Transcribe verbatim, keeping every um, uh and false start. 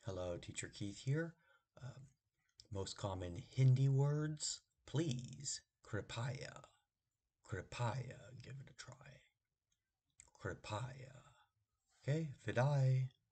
Hello, Teacher Keith here. Um, most common Hindi words, please, kripaya, kripaya, give it a try. Kripaya. Okay, vidai.